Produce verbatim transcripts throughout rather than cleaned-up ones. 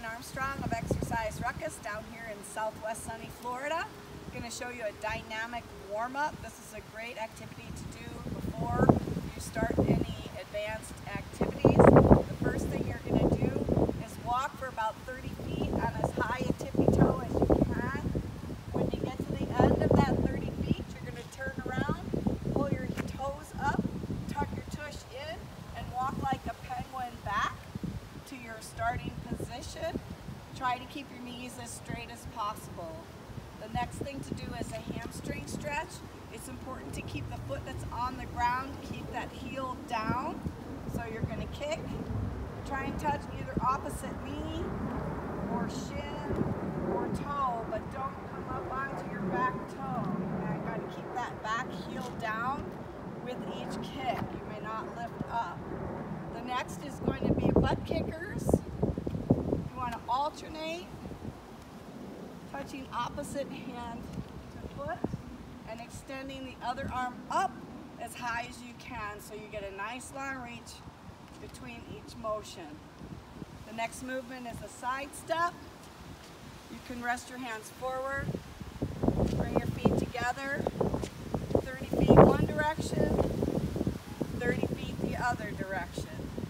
Armstrong of Exercise Ruckus down here in southwest sunny Florida. I'm going to show you a dynamic warm-up. This is a great activity to do before you start any advanced activities. The first thing you're going to do is walk for about thirty feet on as high a tippy toe as you can. When you get to the end of that thirty feet, you're going to turn around, pull your toes up, tuck your tush in, and walk like a penguin back to your starting position. Try to keep your knees as straight as possible. The next thing to do is a hamstring stretch. It's important to keep the foot that's on the ground, keep that heel down. So you're going to kick, try and touch either opposite knee or shin or toe, but don't come up onto your back toe. Now you got to keep that back heel down with each kick. You may not lift up. The next is going to be butt kickers. You want to alternate, touching opposite hand to foot and extending the other arm up as high as you can so you get a nice long reach between each motion. The next movement is a side step. You can rest your hands forward, bring your feet together, thirty feet one direction, thirty feet the other direction.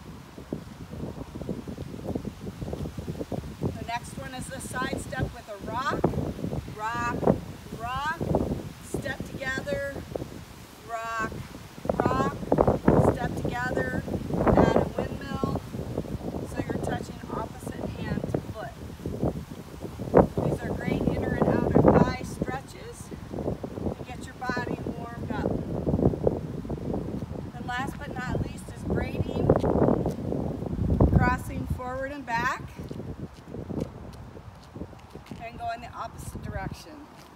The next one is a side step with a rock, rock, rock, step together, rock, rock, step together, add a windmill, so you're touching opposite hand to foot. These are great inner and outer thigh stretches to get your body warmed up. And last but not least is braiding, crossing forward and back, and go in the opposite direction.